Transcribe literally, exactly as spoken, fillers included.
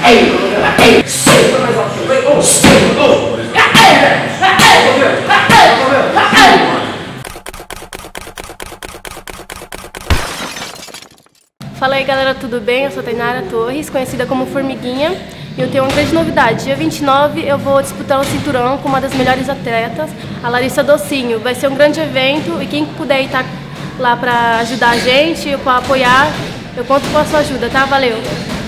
Fala aí galera, tudo bem? Eu sou a Tainara Torres, conhecida como Formiguinha, e eu tenho uma grande novidade. Dia vinte e nove eu vou disputar um cinturão com uma das melhores atletas, a Larissa Docinho. Vai ser um grande evento e quem puder estar lá para ajudar a gente, para apoiar, eu conto com a sua ajuda, tá? Valeu!